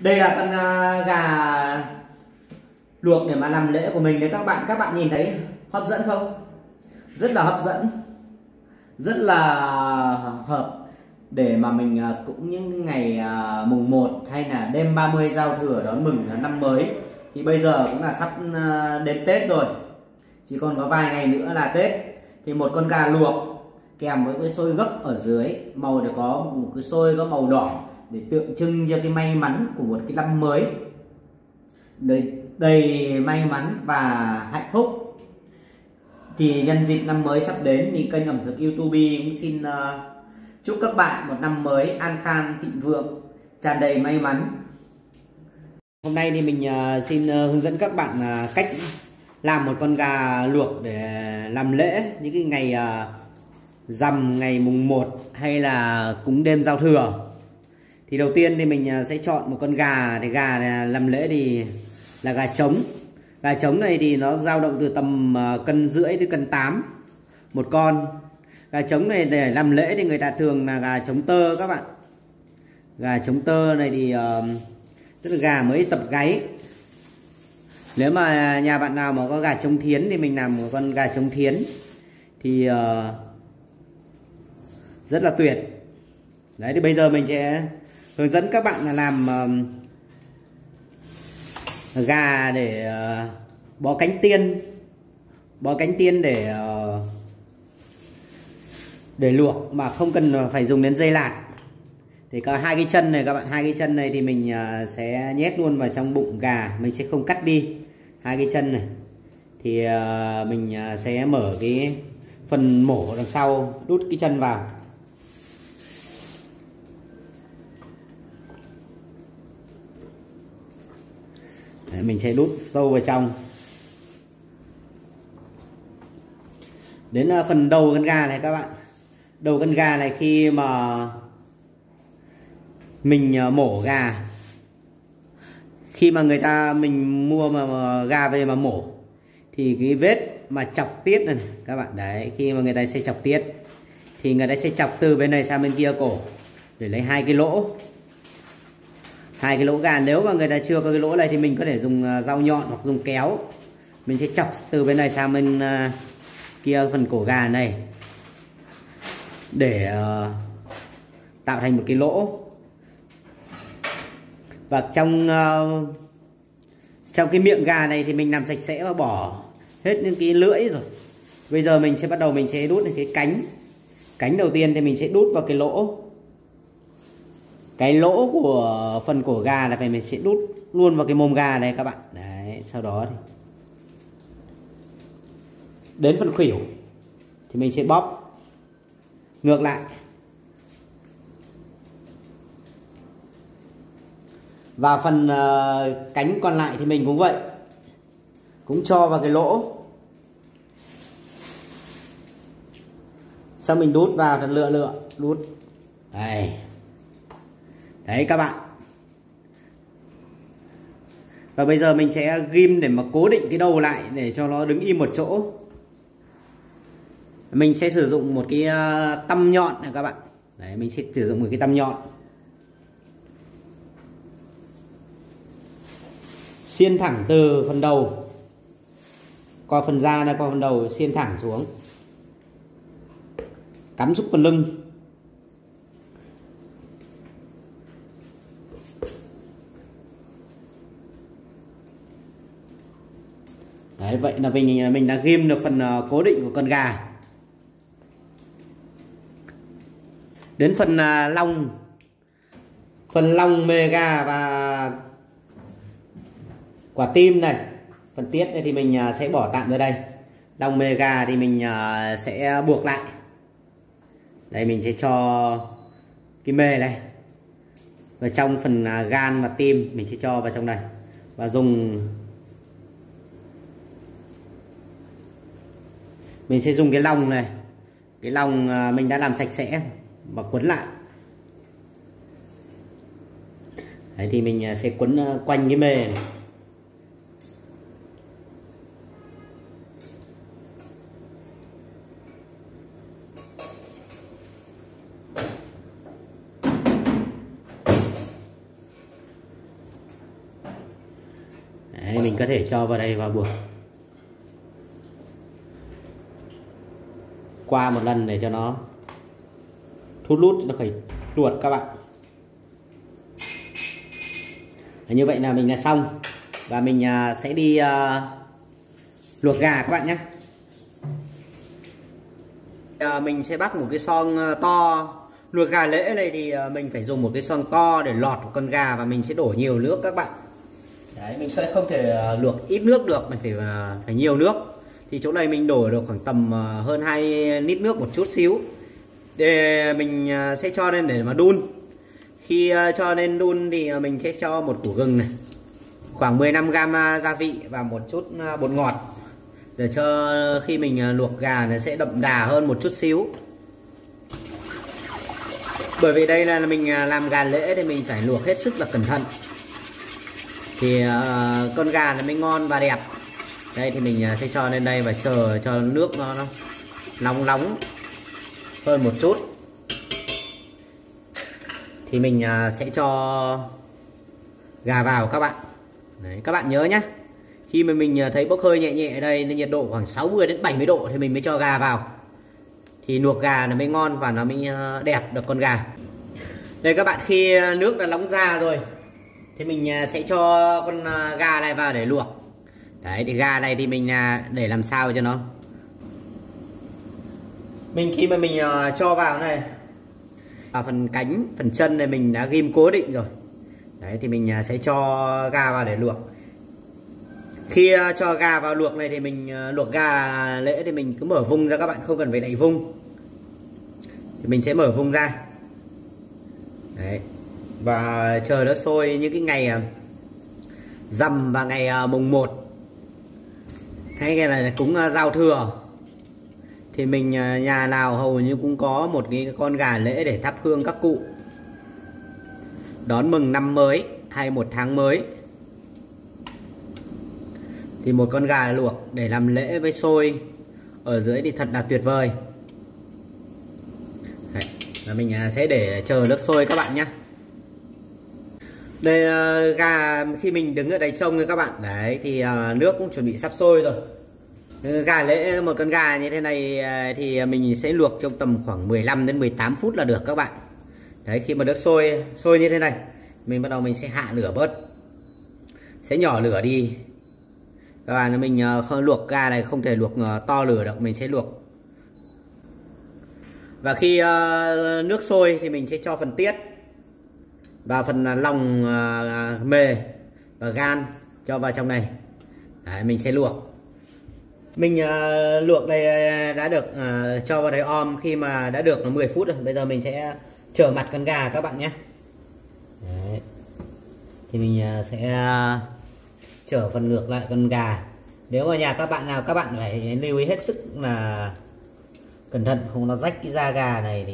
Đây là con gà luộc để mà làm lễ của mình đấy các bạn nhìn thấy hấp dẫn không? Rất là hấp dẫn, rất là hợp để mà mình cũng những ngày mùng 1 hay là đêm 30 giao thừa đón mừng năm mới. Thì bây giờ cũng là sắp đến Tết rồi, chỉ còn có vài ngày nữa là Tết. Thì một con gà luộc kèm với cái xôi gấc ở dưới, màu để có một cái xôi có màu đỏ để tượng trưng cho cái may mắn của một cái năm mới đầy may mắn và hạnh phúc. Thì nhân dịp năm mới sắp đến thì kênh ẩm thực YouTube cũng xin chúc các bạn một năm mới an khang thịnh vượng, tràn đầy may mắn. Hôm nay thì mình xin hướng dẫn các bạn cách làm một con gà luộc để làm lễ những cái ngày rằm, ngày mùng 1 hay là cúng đêm giao thừa. Thì đầu tiên thì mình sẽ chọn một con gà. Thì gà này làm lễ thì là gà trống. Gà trống này thì nó dao động từ tầm cân rưỡi đến cân 8 một con. Gà trống này để làm lễ thì người ta thường là gà trống tơ các bạn. Gà trống tơ này thì tức là gà mới tập gáy. Nếu mà nhà bạn nào mà có gà trống thiến thì mình làm một con gà trống thiến thì rất là tuyệt. Đấy, thì bây giờ mình sẽ hướng dẫn các bạn là làm gà để bó cánh tiên. Bó cánh tiên để luộc mà không cần phải dùng đến dây lạt. Thì có hai cái chân này các bạn, hai cái chân này thì mình sẽ nhét luôn vào trong bụng gà, mình sẽ không cắt đi hai cái chân này. Thì mình sẽ mở cái phần mổ đằng sau, đút cái chân vào. Đấy, mình sẽ đút sâu vào trong. Đến phần đầu con gà này các bạn. Đầu con gà này khi mà mình mổ gà, khi mà mình mua mà gà về mà mổ thì cái vết mà chọc tiết này các bạn, đấy, khi mà người ta sẽ chọc tiết thì người ta sẽ chọc từ bên này sang bên kia cổ để lấy hai cái lỗ gà. Nếu mà người ta chưa có cái lỗ này thì mình có thể dùng dao nhọn hoặc dùng kéo, mình sẽ chọc từ bên này sang bên kia phần cổ gà này để tạo thành một cái lỗ. Và trong cái miệng gà này thì mình làm sạch sẽ và bỏ hết những cái lưỡi rồi. Bây giờ mình sẽ bắt đầu mình sẽ đút cái cánh đầu tiên thì mình sẽ đút vào cái lỗ của phần cổ gà là mình sẽ đút luôn vào cái mồm gà này các bạn. Đấy, sau đó thì đến phần khuỷu thì mình sẽ bóp ngược lại. Và phần cánh còn lại thì mình cũng vậy, cũng cho vào cái lỗ. Sau mình đút vào thật lựa đút. Đây. Đấy các bạn. Và bây giờ mình sẽ ghim để mà cố định cái đầu lại để cho nó đứng im một chỗ. Mình sẽ sử dụng một cái tăm nhọn này các bạn. Đấy, mình sẽ sử dụng một cái tăm nhọn. Xiên thẳng từ phần đầu qua phần da này, qua phần đầu xiên thẳng xuống, cắm xúc phần lưng. Đấy, vậy là mình đã ghim được phần cố định của con gà. Đến phần lòng mề gà và quả tim này, phần tiết này thì mình sẽ bỏ tạm ra đây. Lòng mề gà thì mình sẽ buộc lại. Đây, mình sẽ cho cái mề này vào trong phần gan và tim, mình sẽ cho vào trong này và mình sẽ dùng cái lòng này, cái lòng mình đã làm sạch sẽ và quấn lại. Đấy, thì mình sẽ quấn quanh cái mề này. mình có thể cho vào đây và buộc qua một lần để cho nó thút lút, nó phải tuột các bạn. Như vậy là mình là xong, và mình sẽ đi luộc gà các bạn nhé. Mình sẽ bắt một cái xoong to. Luộc gà lễ này thì mình phải dùng một cái xoong to để lọt một con gà, và mình sẽ đổ nhiều nước các bạn. Đấy, mình sẽ không thể luộc ít nước được, mình phải nhiều nước. Thì chỗ này mình đổ được khoảng tầm hơn 2 lít nước một chút xíu, để mình sẽ cho lên để mà đun. Khi cho lên đun thì mình sẽ cho một củ gừng này, khoảng 15g gia vị và một chút bột ngọt, để cho khi mình luộc gà nó sẽ đậm đà hơn một chút xíu. Bởi vì đây là mình làm gà lễ thì mình phải luộc hết sức là cẩn thận, thì con gà nó mới ngon và đẹp. Đây thì mình sẽ cho lên đây và chờ cho nước nó nóng hơn một chút, thì mình sẽ cho gà vào các bạn. Đấy, các bạn nhớ nhé, khi mà mình thấy bốc hơi nhẹ nhẹ ở đây, nhiệt độ khoảng 60 đến 70 độ thì mình mới cho gà vào, thì luộc gà nó mới ngon và nó mới đẹp được con gà. Đây các bạn, khi nước đã nóng ra rồi thì mình sẽ cho con gà này vào để luộc. Đấy, thì gà này thì mình để làm sao cho nó, khi mà mình cho vào này, phần cánh, phần chân này mình đã ghim cố định rồi. Đấy, thì mình sẽ cho gà vào để luộc. Khi cho gà vào luộc này thì mình luộc gà lễ thì mình cứ mở vung ra các bạn, không cần phải đậy vung. Thì mình sẽ mở vung ra. Đấy, và chờ nó sôi những cái ngày rằm và ngày mùng 1 hay ngày là cúng giao thừa, thì mình nhà nào hầu như cũng có một cái con gà lễ để thắp hương các cụ đón mừng năm mới hay một tháng mới. Thì một con gà luộc để làm lễ với xôi ở dưới thì thật là tuyệt vời. Đấy, và mình sẽ để chờ nước sôi các bạn nhé. Đây gà khi mình đứng ở đây trông các bạn, đấy thì nước cũng chuẩn bị sắp sôi rồi. Gà lễ, một con gà như thế này thì mình sẽ luộc trong tầm khoảng 15 đến 18 phút là được các bạn. Đấy, khi mà nước sôi như thế này, mình bắt đầu mình sẽ hạ lửa bớt, sẽ nhỏ lửa đi. Các bạn, mình không luộc gà này không thể luộc to lửa được, mình sẽ luộc. Và khi nước sôi thì mình sẽ cho phần tiết và phần lòng mề và gan cho vào trong này. Đấy, mình sẽ luộc. Mình luộc đây đã được cho vào đây om, khi mà đã được 10 phút rồi. Bây giờ mình sẽ trở mặt con gà các bạn nhé. Đấy, thì mình sẽ trở phần ngược lại con gà. Nếu mà nhà các bạn nào, các bạn phải lưu ý hết sức là cẩn thận không nó rách cái da gà này.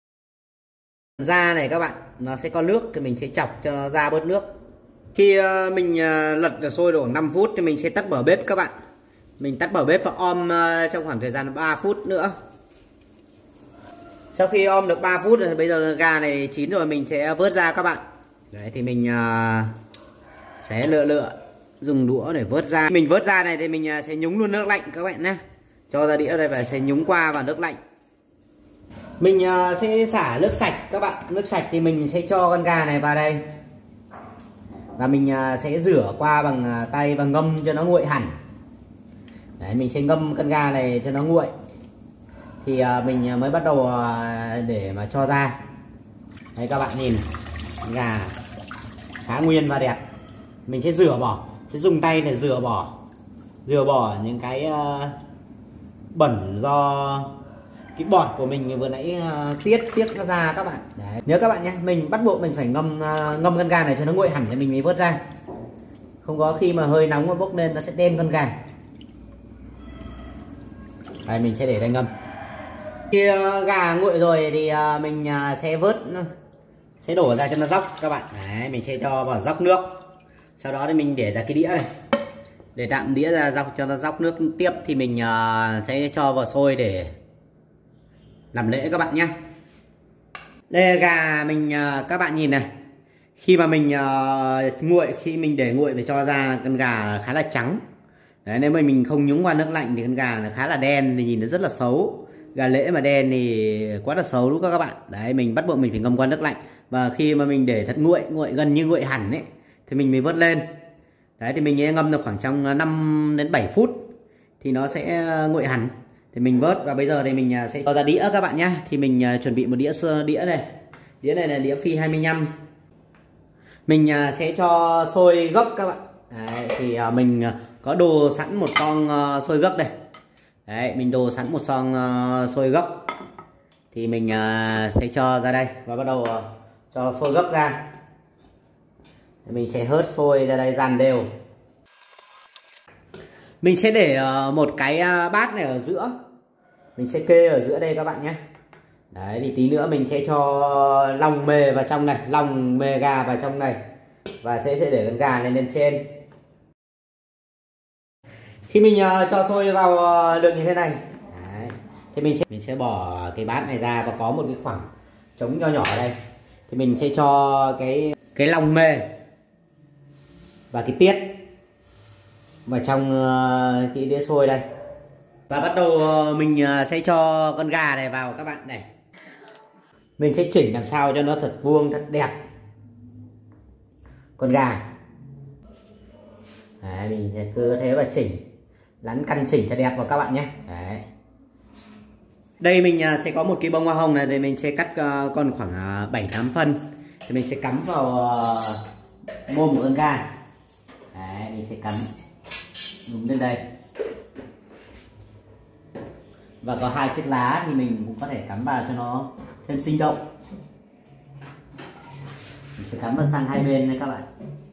Da này các bạn, nó sẽ có nước thì mình sẽ chọc cho nó ra bớt nước. Khi mình lật được sôi độ 5 phút thì mình sẽ tắt mở bếp các bạn. Mình tắt mở bếp và om trong khoảng thời gian 3 phút nữa. Sau khi om được 3 phút rồi, bây giờ gà này chín rồi, mình sẽ vớt ra các bạn. Đấy, thì mình sẽ lựa dùng đũa để vớt ra. Mình vớt ra này thì mình sẽ nhúng luôn nước lạnh các bạn nhé. Cho ra đĩa đây và sẽ nhúng qua vào nước lạnh. Mình sẽ xả nước sạch các bạn. Nước sạch thì mình sẽ cho con gà này vào đây, và mình sẽ rửa qua bằng tay và ngâm cho nó nguội hẳn. Đấy, mình sẽ ngâm con gà này cho nó nguội thì mình mới bắt đầu để mà cho ra. Đấy, các bạn nhìn gà khá nguyên và đẹp. Mình sẽ rửa bỏ, sẽ dùng tay để rửa bỏ những cái bẩn do cái bọt của mình vừa nãy tiết nó ra các bạn. Đấy, nhớ các bạn nhé, mình bắt buộc mình phải ngâm con gà này cho nó nguội hẳn thì mình mới vớt ra. Không có khi mà hơi nóng nó bốc lên nó sẽ đen con gà. Đây, mình sẽ để đây ngâm. Khi gà nguội rồi thì mình sẽ sẽ đổ ra cho nó dóc các bạn. Đấy, mình sẽ cho vào dóc nước. Sau đó thì mình để ra cái đĩa này, để tạm đĩa ra dóc cho nó dóc nước tiếp, thì mình sẽ cho vào sôi để làm lễ các bạn nhé. Đây là gà mình, các bạn nhìn này. Khi mà mình nguội, khi mình để nguội phải cho ra con gà khá là trắng. Đấy, nếu mà mình không nhúng qua nước lạnh thì con gà nó khá là đen thì nhìn nó rất là xấu. Gà lễ mà đen thì quá là xấu đúng không các bạn. Đấy, mình bắt buộc mình phải ngâm qua nước lạnh. Và khi mà mình để thật nguội gần như nguội hẳn ấy thì mình mới vớt lên. Đấy, thì mình sẽ ngâm được khoảng trong 5 đến 7 phút thì nó sẽ nguội hẳn. Thì mình vớt, và bây giờ thì mình sẽ cho ra đĩa các bạn nhé. Thì mình chuẩn bị một đĩa này. Đĩa này là đĩa phi 25. Mình sẽ cho sôi gấc các bạn. Đấy, thì mình có đồ sẵn một son sôi gấc đây. Đấy, mình đồ sẵn một son sôi gấc. Thì mình sẽ cho ra đây và bắt đầu cho sôi gấc ra. Mình sẽ hớt sôi ra đây dàn đều. Mình sẽ để một cái bát này ở giữa. Mình sẽ kê ở giữa đây các bạn nhé. Đấy, thì tí nữa mình sẽ cho lòng mề vào trong này, lòng mề gà vào trong này. Và sẽ để con gà lên trên. Khi mình cho sôi vào được như thế này, đấy, thì mình sẽ bỏ cái bát này ra và có một cái khoảng trống nho nhỏ ở đây. Thì mình sẽ cho cái lòng mề và cái tiết vào trong cái đĩa sôi đây. Và bắt đầu mình sẽ cho con gà này vào các bạn này. Mình sẽ chỉnh làm sao cho nó thật vuông, thật đẹp con gà. Đấy, mình sẽ cứ thế và chỉnh, lắn căn chỉnh thật đẹp vào các bạn nhé. Đấy. Đây mình sẽ có một cái bông hoa hồng này, thì mình sẽ cắt còn khoảng 7-8 phân. Thì mình sẽ cắm vào mồm của con gà. Đấy, mình sẽ cắm đúng lên đây. Và có 2 chiếc lá thì mình cũng có thể cắm vào cho nó thêm sinh động. Mình sẽ cắm vào sang hai bên này các bạn.